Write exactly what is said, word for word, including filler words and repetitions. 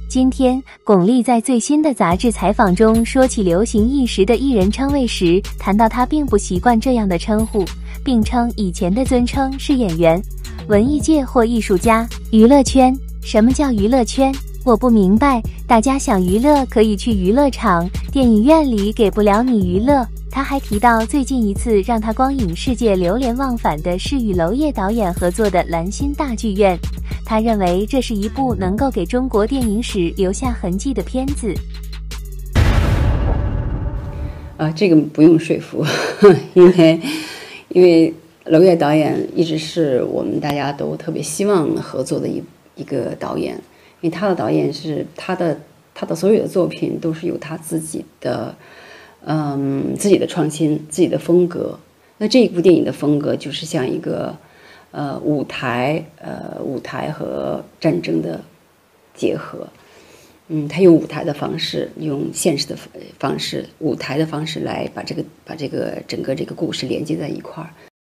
今天，巩俐在最新的杂志采访中说起流行一时的艺人称谓时，谈到她并不习惯这样的称呼，并称以前的尊称是演员、文艺界或艺术家、娱乐圈。什么叫娱乐圈？我不明白。大家想娱乐可以去娱乐场，电影院里给不了你娱乐。他还提到最近一次让他光影世界流连忘返的是与娄烨导演合作的《兰心大剧院》，他认为这是一部能够给中国电影史留下痕迹的片子。 啊，这个不用说服，因为因为娄烨导演一直是我们大家都特别希望合作的一一个导演，因为他的导演是他的他的所有的作品都是有他自己的。嗯，自己的创新，自己的风格。那这一部电影的风格就是像一个，呃，舞台，呃，舞台和战争的结合。嗯，他用舞台的方式，用现实的方式，舞台的方式来把这个把这个整个这个故事连接在一块儿。